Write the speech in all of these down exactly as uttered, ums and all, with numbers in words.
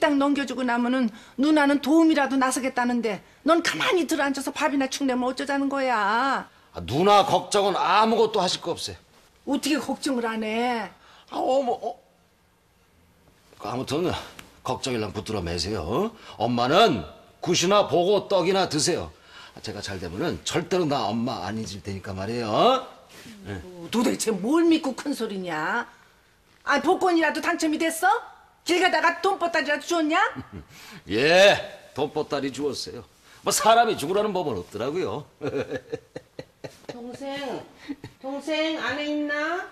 딱 넘겨주고 나면은 누나는 도움이라도 나서겠다는데 넌 가만히 들어앉아서 밥이나 축내면 어쩌자는 거야. 아, 누나 걱정은 아무것도 하실 거 없어요. 어떻게 걱정을 안 해? 아, 어머, 어. 아무튼 걱정이랑 붙들어 매세요. 어? 엄마는 굿이나 보고 떡이나 드세요. 제가 잘 되면은 절대로 나 엄마 안 잊을 테니까 말이에요. 어? 네. 도대체 뭘 믿고 큰 소리냐? 아, 복권이라도 당첨이 됐어? 길 가다가 돈보따리라도 줬냐? 예, 돈보따리 주었어요. 뭐 사람이 죽으라는 법은 없더라고요. 동생, 동생 안에 있나?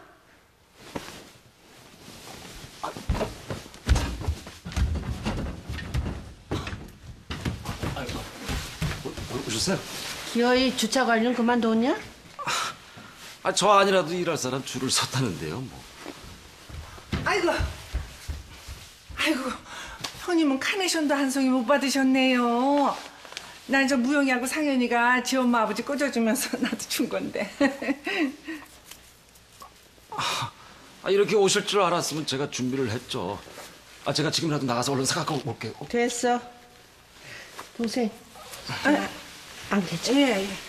오셨어요? 기어이 주차 관련 그만뒀냐? 아, 저 아니라도 일할 사람 줄을 섰다는데요, 뭐. 아이고, 아이고, 형님은 카네이션도 한 송이 못 받으셨네요. 난 저 무영이하고 상현이가 지 엄마 아버지 꽂아주면서 나도 준 건데. 아, 이렇게 오실 줄 알았으면 제가 준비를 했죠. 아, 제가 지금이라도 나가서 얼른 사갖고 올게요. 됐어. 동생, 아, 안 괜찮아. 예, 예.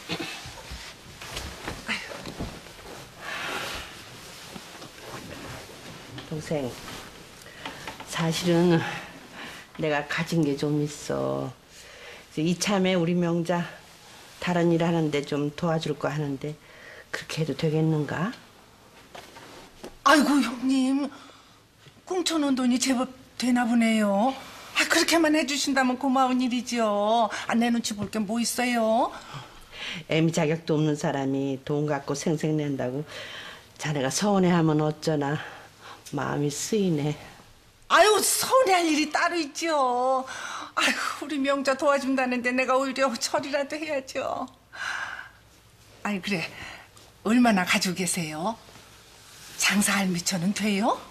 동생, 사실은 내가 가진 게 좀 있어. 이참에 우리 명자 다른 일 하는데 좀 도와줄 거 하는데 그렇게 해도 되겠는가? 아이고, 형님. 꽁쳐놓은 돈이 제법 되나 보네요. 아, 그렇게만 해주신다면 고마운 일이죠. 아, 내 눈치 볼 게 뭐 있어요? 애미 자격도 없는 사람이 돈 갖고 생색낸다고 자네가 서운해하면 어쩌나 마음이 쓰이네. 아유, 서운해할 일이 따로 있죠. 아유, 우리 명자 도와준다는데 내가 오히려 처리라도 해야죠. 아니, 그래. 얼마나 가지고 계세요? 장사할 미천은 돼요?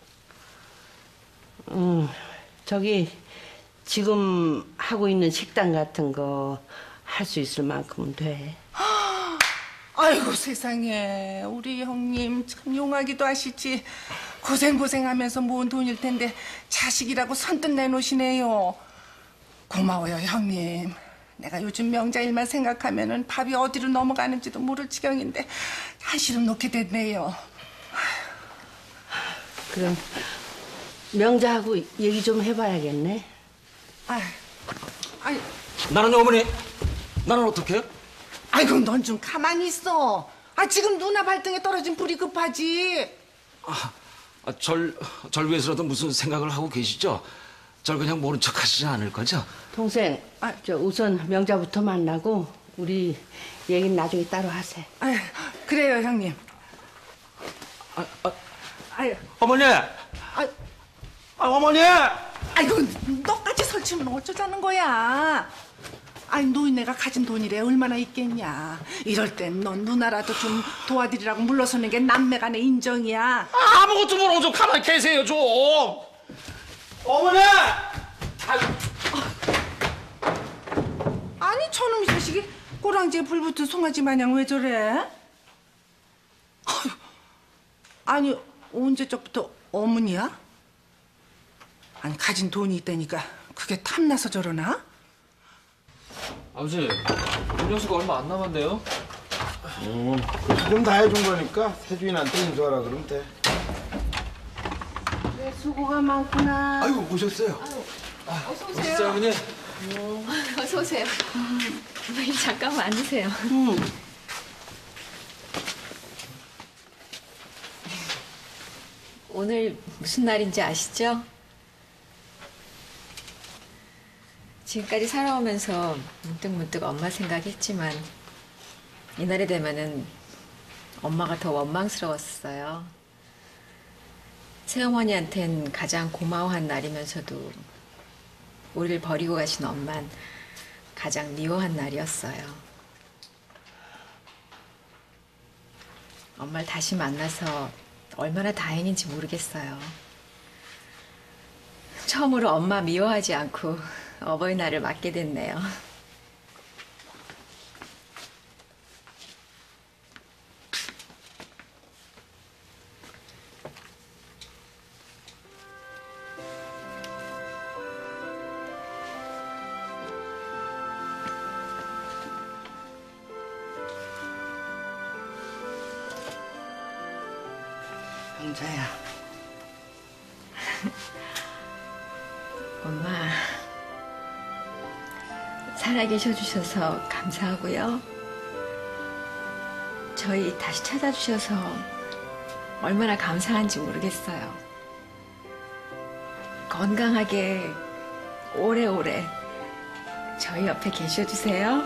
응, 저기 지금 하고 있는 식당 같은 거 할 수 있을 만큼은 돼. 아이고, 세상에. 우리 형님 참 용하기도 하시지. 고생고생하면서 모은 돈일 텐데 자식이라고 선뜻 내놓으시네요. 고마워요, 형님. 내가 요즘 명자 일만 생각하면은 밥이 어디로 넘어가는지도 모를 지경인데 한시름 놓게 됐네요. 그럼 명자하고 얘기 좀 해봐야겠네. 아이, 아이, 나는 어머니, 나는 어떡해요? 아이고, 넌 좀 가만히 있어. 아, 지금 누나 발등에 떨어진 불이 급하지. 아, 아, 절, 절 위해서라도 무슨 생각을 하고 계시죠? 절 그냥 모른 척 하시지 않을 거죠? 동생, 아. 저 우선 명자부터 만나고 우리 얘기는 나중에 따로 하세. 아이, 그래요, 형님. 아, 아, 아유, 어머니! 아, 아, 어머니! 아이고, 너까지 설치면 어쩌자는 거야. 아니, 노인네가 가진 돈이래 얼마나 있겠냐. 이럴 땐 넌 누나라도 좀 도와드리라고 물러서는 게 남매간의 인정이야. 아, 아무것도 모르고 좀 가만히 계세요, 좀! 어머니! 아니, 저놈 이 자식이 꼬랑지에 불 붙은 송아지 마냥 왜 저래? 아유, 아니, 언제적부터 어머니야? 아니, 가진 돈이 있다니까 그게 탐나서 저러나? 아버지, 음료수가 얼마 안 남았네요. 음, 지금 다 해준 거니까 세주인한테 인수하라 그러면 돼. 그래, 수고가 많구나. 아이고, 오셨어요. 어서 오세요, 어머니. 어서 오세요. 어머니 잠깐만 앉으세요. 응. 오늘 무슨 날인지 아시죠? 지금까지 살아오면서 문득문득 엄마 생각했지만 이날이 되면은 엄마가 더 원망스러웠어요. 새어머니한텐 가장 고마워한 날이면서도 우리를 버리고 가신 엄만 가장 미워한 날이었어요. 엄마를 다시 만나서 얼마나 다행인지 모르겠어요. 처음으로 엄마 미워하지 않고 어버이날을 맞게 됐네요. 명자야. 엄마, 살아계셔 주셔서 감사하고요. 저희 다시 찾아주셔서 얼마나 감사한지 모르겠어요. 건강하게 오래오래 저희 옆에 계셔 주세요.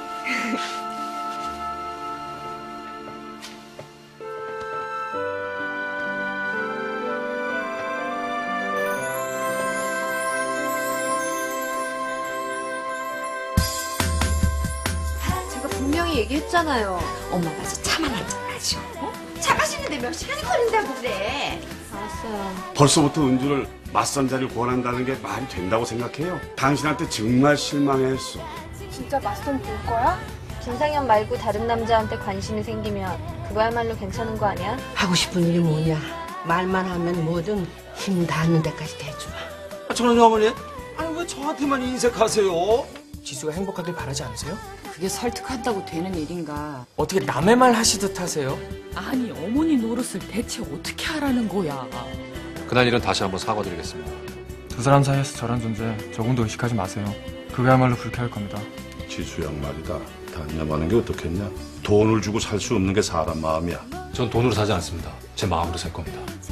제가 분명히 얘기했잖아요. 엄마 가서 차만 한잔 마셔. 어? 차 마시는데 몇 시간이 걸린다고 그래. 알았어요. 벌써부터 은주를 맞선자를 권한다는 게 말이 된다고 생각해요? 당신한테 정말 실망했어. 진짜 맞선 볼 거야? 김상현 말고 다른 남자한테 관심이 생기면 그거야말로 괜찮은 거 아니야? 하고 싶은 일이 뭐냐? 말만 하면 뭐든 힘 닿는 데까지 대주마. 아, 저는요, 어머니. 아니, 왜 저한테만 인색하세요? 지수가 행복하길 바라지 않으세요? 그게 설득한다고 되는 일인가? 어떻게 남의 말 하시듯 하세요? 아니 어머니 노릇을 대체 어떻게 하라는 거야? 그날 일은 다시 한번 사과드리겠습니다. 두 사람 사이에서 저런 존재 조금도 의식하지 마세요. 그거야말로 불쾌할 겁니다. 지수 양 말이다. 단념하는 게 어떻겠냐? 돈을 주고 살 수 없는 게 사람 마음이야. 전 돈으로 사지 않습니다. 제 마음으로 살 겁니다.